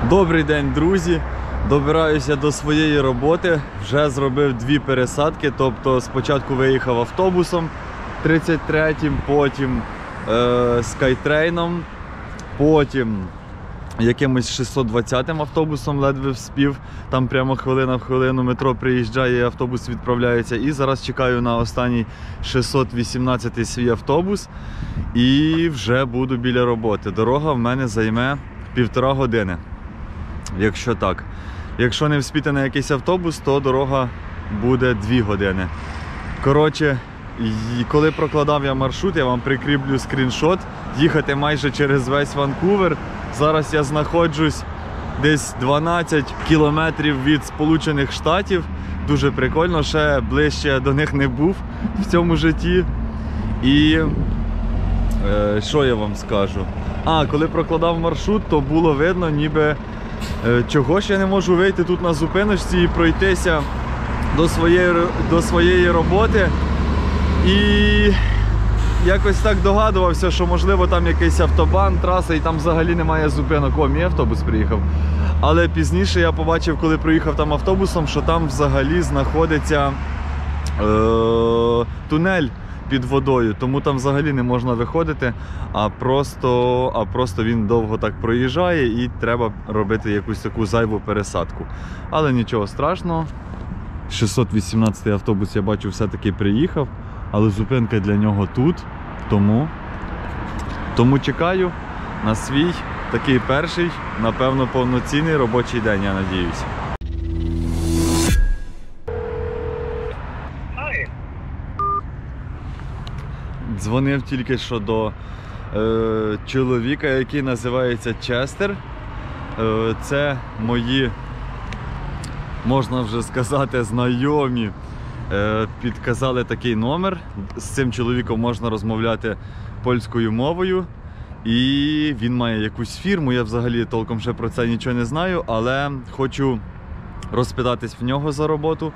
Добрий день, друзі! Добираюся до своєї роботи. Вже зробив 2 пересадки. Тобто спочатку виїхав автобусом 33-м, потім скайтрейном, потім якимось 620-м автобусом ледве вспів. Там прямо хвилина в хвилину метро приїжджає, автобус відправляється. І зараз чекаю на останній 618-й свій автобус. І вже буду біля роботи. Дорога в мене займе 1,5 години. Якщо так. Якщо не вспіти на якийсь автобус, то дорога буде 2 години. Коротше, коли прокладав я маршрут, я вам прикріплю скріншот. Їхати майже через весь Ванкувер. Зараз я знаходжусь десь 12 кілометрів від Сполучених Штатів. Дуже прикольно, ще ближче до них не був в цьому житті. І що я вам скажу? Коли прокладав маршрут, то було видно, ніби чого ж я не можу вийти тут на зупиночці і пройтися до своєї роботи. І якось так догадувався, що можливо там якийсь автобан, траса і там взагалі немає зупинок. О, мій автобус приїхав. Але пізніше я побачив, коли проїхав там автобусом, що там взагалі знаходиться тунель під водою, тому там взагалі не можна виходити, а просто він довго так проїжджає і треба робити якусь таку зайву пересадку. Але нічого страшного. 618-й автобус, я бачу, все-таки приїхав, але зупинка для нього тут, тому чекаю на свій такий перший, напевно, повноцінний робочий день, я надіюсь. Дзвонив тільки що до чоловіка, який називається Честер. Це мої, можна вже сказати, знайомі. Підказали такий номер. З цим чоловіком можна розмовляти польською мовою. І він має якусь фірму, я взагалі толком ще про це нічого не знаю, але хочу розпитатись в нього за роботу.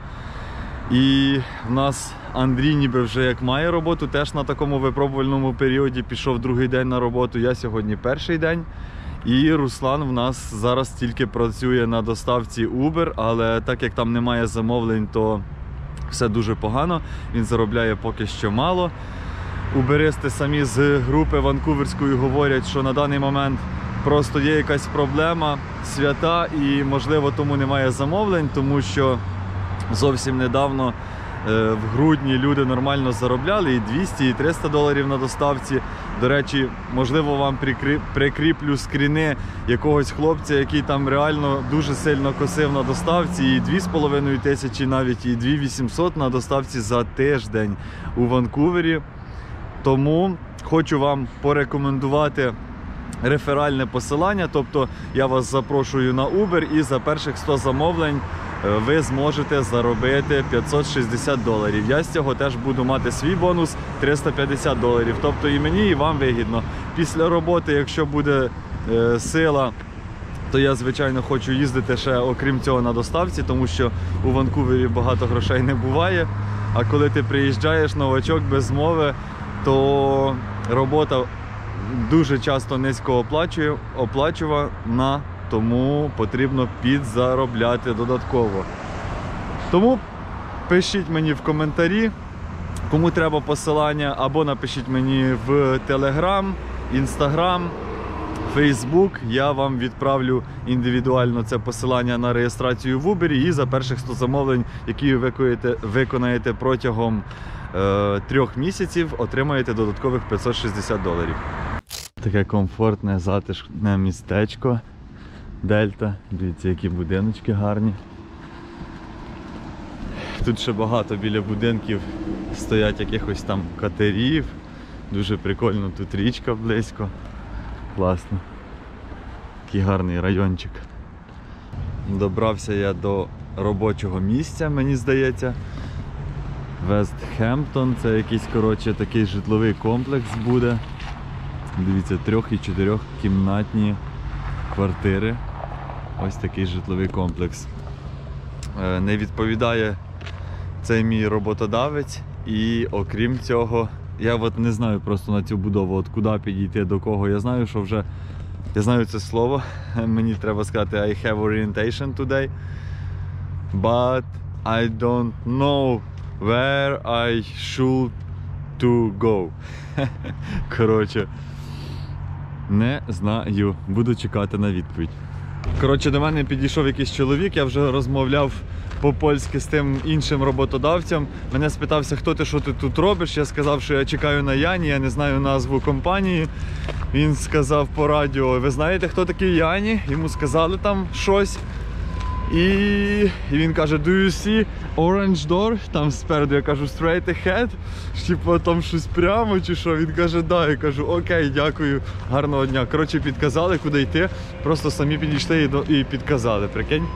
І в нас Андрій ніби вже як має роботу, теж на такому випробувальному періоді, пішов другий день на роботу, я сьогодні перший день. І Руслан в нас зараз тільки працює на доставці Uber, але так як там немає замовлень, то все дуже погано, він заробляє поки що мало. Уберисти самі з групи ванкуверської говорять, що на даний момент просто є якась проблема, свята, і можливо тому немає замовлень, тому що зовсім недавно, в грудні, люди нормально заробляли і 200, і 300 доларів на доставці. До речі, можливо, вам прикріплю скріни якогось хлопця, який там реально дуже сильно косив на доставці, і 2,5 тисячі навіть, і 2800 на доставці за тиждень у Ванкувері. Тому хочу вам порекомендувати реферальне посилання, тобто я вас запрошую на Uber, і за перших 100 замовлень ви зможете заробити 560 доларів. Я з цього теж буду мати свій бонус 350 доларів. Тобто і мені, і вам вигідно. Після роботи, якщо буде сила, то я, звичайно, хочу їздити ще, окрім цього, на доставці, тому що у Ванкувері багато грошей не буває. А коли ти приїжджаєш, новачок без мови, то робота дуже часто низько оплачувана, тому потрібно підзаробляти додатково. Тому пишіть мені в коментарі, кому треба посилання, або напишіть мені в Telegram, Instagram, Facebook. Я вам відправлю індивідуально це посилання на реєстрацію в Uber, і за перших 100 замовлень, які ви виконаєте протягом 3 місяців, отримаєте додаткових 560 доларів. Таке комфортне, затишне містечко. Дельта. Дивіться, які будиночки гарні. Тут ще багато біля будинків стоять якихось там катерів. Дуже прикольно, тут річка близько. Класно. Такий гарний райончик. Добрався я до робочого місця, мені здається. Вестхемптон. Це якийсь, коротше, такий житловий комплекс буде. Дивіться, 3- і 4-кімнатні квартири. Ось такий житловий комплекс. Не відповідає цей мій роботодавець, і окрім цього, я от не знаю просто на цю будову, от куди підійти, до кого. Я знаю, що вже Я знаю це слово, мені треба сказати I have orientation today, but I don't know where I should to go. Коротше, не знаю, буду чекати на відповідь. Коротше, до мене підійшов якийсь чоловік, я вже розмовляв по-польськи з тим іншим роботодавцем. Мене спитався, хто ти, що ти тут робиш. Я сказав, що я чекаю на Яні, я не знаю назву компанії. Він сказав по радіо, ви знаєте, хто такий Яні? Йому сказали там щось. І він каже, do you see orange door? Там спереду я кажу, straight ahead. Типу там щось прямо чи що? Він каже, да. Я кажу, окей, дякую, гарного дня. Коротше, підказали, куди йти. Просто самі підійшли і підказали, прикинь.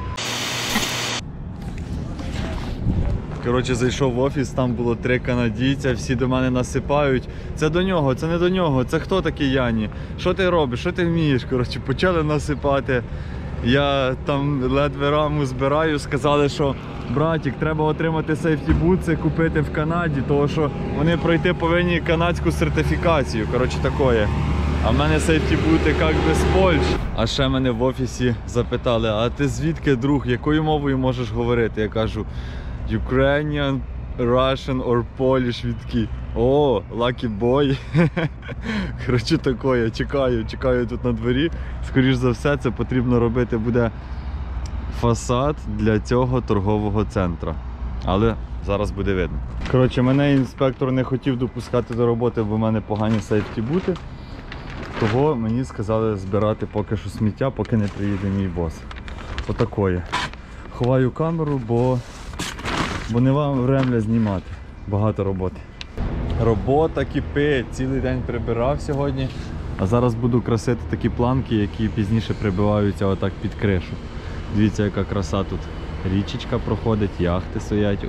Коротше, зайшов в офіс, там було 3 канадійця, всі до мене насипають. Це до нього, це не до нього, це хто такий Яні? Що ти робиш, що ти вмієш? Коротше, почали насипати. Я там ледве раму збираю, сказали, що братик, треба отримати сейфті-бутси, купити в Канаді, тому що вони пройти повинні канадську сертифікацію, коротше такое. А в мене сейфті-бути як би з Польщі. А ще мене в офісі запитали, а ти звідки, друг, якою мовою можеш говорити? Я кажу, Ukrainian, Russian or Polish відки. О, lucky boy. Коротше такое, чекаю тут на дворі. Скоріш за все, це потрібно робити буде фасад для цього торгового центру. Але зараз буде видно. Коротше, мене інспектор не хотів допускати до роботи, бо в мене погані сейфті-бути. Того мені сказали збирати поки що сміття, поки не приїде мій бос. Отакое. Ховаю камеру, бо не вам врем'я знімати. Багато роботи. Робота кипить, цілий день прибирав сьогодні. А зараз буду красити такі планки, які пізніше прибиваються отак під кришу. Дивіться, яка краса тут. Річечка проходить, яхти стоять.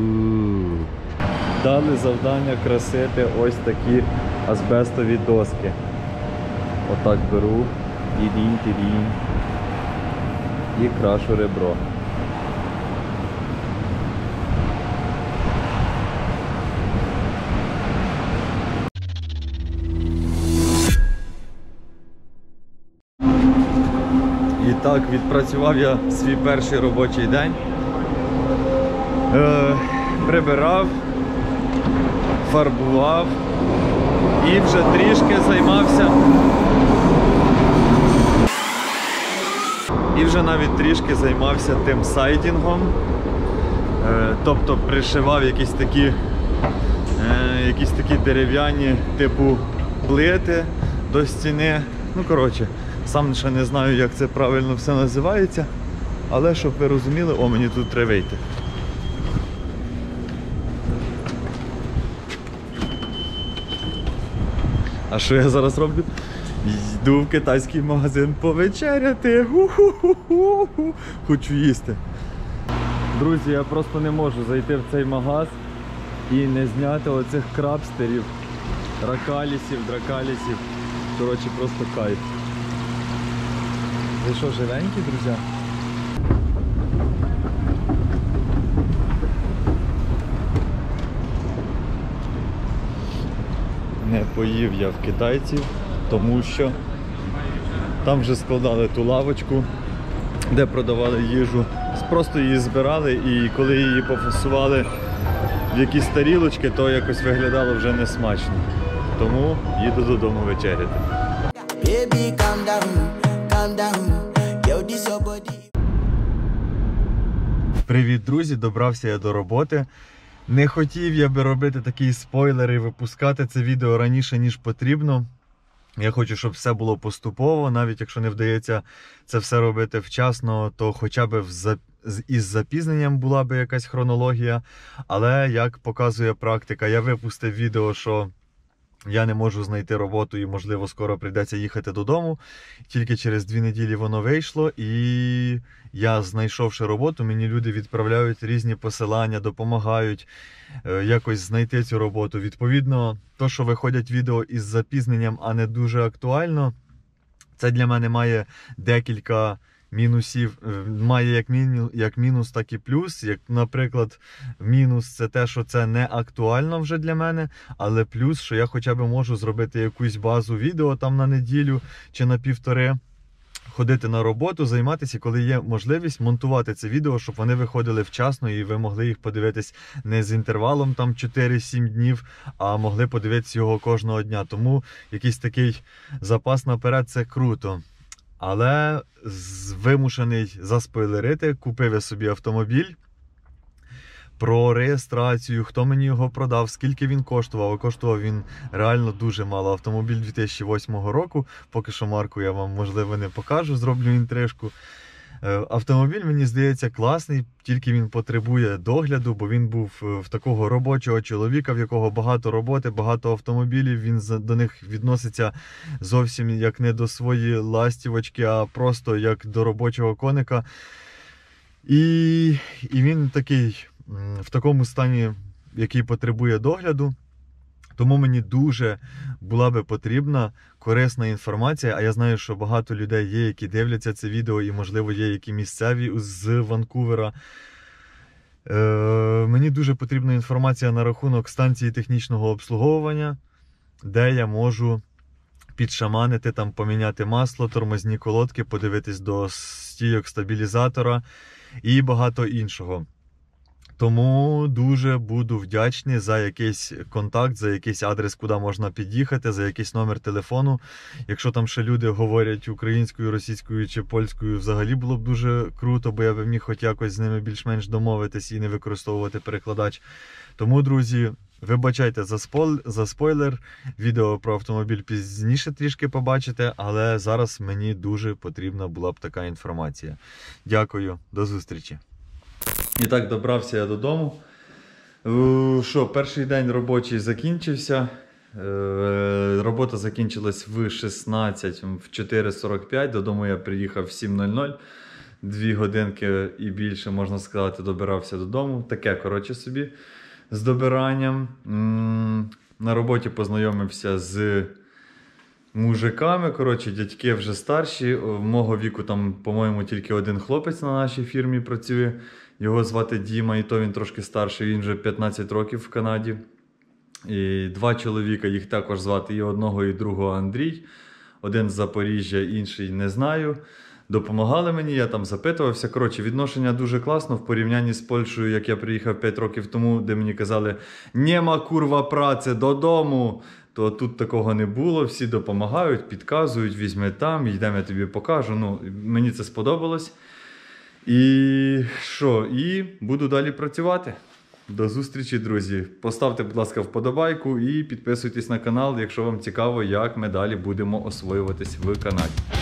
Дали завдання красити ось такі асбестові доски. Отак беру, тірінь, і крашу ребро. І так, відпрацював я свій перший робочий день. Прибирав, фарбував і вже трішки займався. І вже навіть трішки займався тим сайдінгом. Тобто пришивав якісь такі дерев'яні типу плити до стіни. Ну, коротше. Сам ще не знаю, як це правильно все називається, але щоб ви розуміли, о, мені тут треба вийти. А що я зараз роблю? Йду в китайський магазин повечеряти. Хочу їсти. Друзі, я просто не можу зайти в цей магаз і не зняти оцих крабстерів, дракалісів. Коротше, просто кайф. Ви що, живенькі, друзі? Не поїв я в китайців, тому що там вже складали ту лавочку, де продавали їжу. Просто її збирали, і коли її пофасували в якісь тарілочки, то якось виглядало вже несмачно. Тому їду додому вечеряти. Baby, calm down. Привіт, друзі! Добрався я до роботи. Не хотів я би робити такі спойлери і випускати це відео раніше, ніж потрібно. Я хочу, щоб все було поступово, навіть якщо не вдається це все робити вчасно, то хоча б із запізненням була б якась хронологія. Але, як показує практика, я випустив відео, що я не можу знайти роботу і, можливо, скоро прийдеться їхати додому. Тільки через 2 неділі воно вийшло, і я, знайшовши роботу, мені люди відправляють різні посилання, допомагають якось знайти цю роботу. Відповідно, то, що виходять відео із запізненням, а не дуже актуально, це для мене має декілька мінусів, має як мінус, так і плюс. Як, наприклад, мінус це те, що це не актуально вже для мене, але плюс, що я хоча б можу зробити якусь базу відео там на неділю чи на півтори, ходити на роботу, займатися, коли є можливість монтувати це відео, щоб вони виходили вчасно і ви могли їх подивитись не з інтервалом там 4-7 днів, а могли подивитися його кожного дня. Тому якийсь такий запас наперед – це круто. Але вимушений заспойлерити, купив я собі автомобіль. Про реєстрацію, хто мені його продав, скільки він коштував. Коштував він реально дуже мало. Автомобіль 2008 року. Поки що марку я вам, можливо, не покажу, зроблю інтрижку. Автомобіль, мені здається, класний, тільки він потребує догляду, бо він був в такого робочого чоловіка, в якого багато роботи, багато автомобілів, він до них відноситься зовсім як не до своєї ластівочки, а просто як до робочого коника. І він такий, в такому стані, який потребує догляду. Тому мені дуже була би потрібна корисна інформація, а я знаю, що багато людей є, які дивляться це відео, і, можливо, є які місцеві з Ванкувера. Мені дуже потрібна інформація на рахунок станції технічного обслуговування, де я можу підшаманити, там, поміняти масло, тормозні колодки, подивитись до стійок стабілізатора і багато іншого. Тому дуже буду вдячний за якийсь контакт, за якийсь адрес, куди можна під'їхати, за якийсь номер телефону. Якщо там ще люди говорять українською, російською чи польською, взагалі було б дуже круто, бо я б міг хоч якось з ними більш-менш домовитись і не використовувати перекладач. Тому, друзі, вибачайте за спойлер, відео про автомобіль пізніше трішки побачите, але зараз мені дуже потрібна була б така інформація. Дякую, до зустрічі. І так, добрався я додому. Що, перший день робочий закінчився. Робота закінчилась в 16, в 4:45. Додому я приїхав в 7:00. 2 годинки і більше, можна сказати, добирався додому. Таке, коротше собі, з добиранням. На роботі познайомився з мужиками, коротше, дядьки вже старші. Мого віку там, по-моєму, тільки один хлопець на нашій фірмі працює. Його звати Діма, і то він трошки старший, він вже 15 років в Канаді. І 2 чоловіка, їх також звати, і одного, і другого Андрій. Один з Запоріжжя, інший не знаю. Допомагали мені, я там запитувався. Коротше, відношення дуже класно в порівнянні з Польщею, як я приїхав 5 років тому, де мені казали «Нема, курва, праці, додому!» То тут такого не було, всі допомагають, підказують, візьми там, йдемо, я тобі покажу. Ну, мені це сподобалось. І що? І буду далі працювати. До зустрічі, друзі. Поставте, будь ласка, вподобайку і підписуйтесь на канал, якщо вам цікаво, як ми далі будемо освоюватись в Канаді.